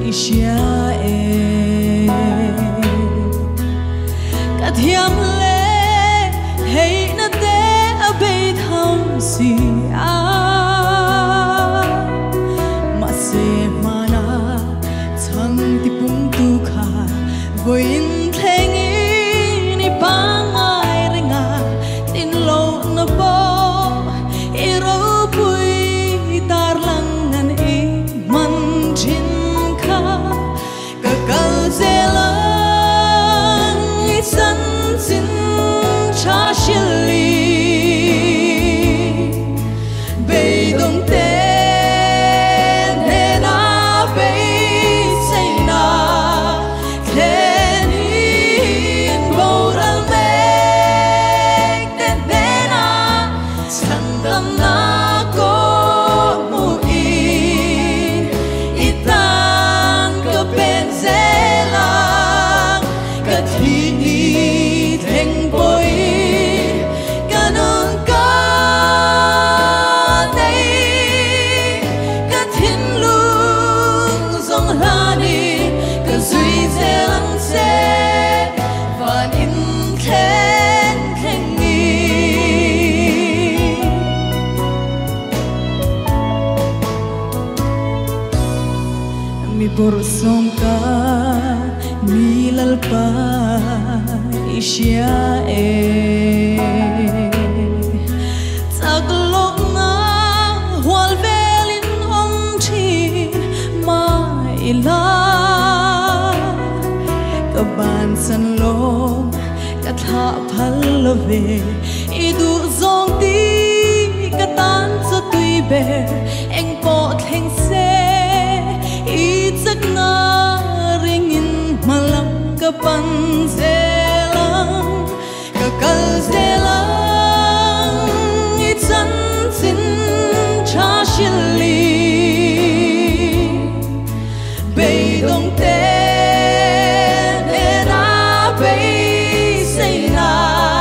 Israel cả thiam lệ hay na te a bay tham si a mà se mana chang ti pung tu kha voin theng ni bang ai renga tin lo na bo i ro pui tar lang nan i man chin kha ka kal zelang i san sin cha shili bay dong te mi borsong ka milal pa isya taglok nga wal velin ong chi maila kaban san lo katha phalove idu zong ti katan sa tui be eng po theng se chắc nga ringin malam kapan zelang kakal zelang itsan sin cha shili bay dong te na bay say na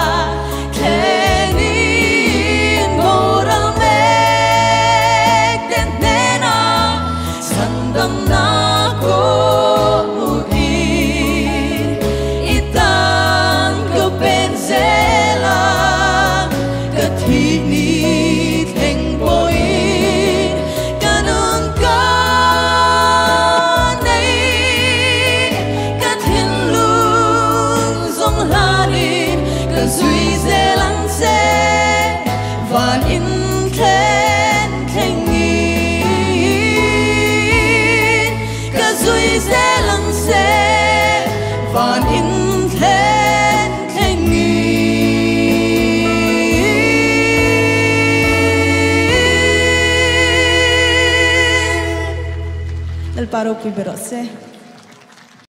thenin boral mek ten na sandam na van in khen khen ngin ka zui ze lang se van in khen khen ngin el paro pi berose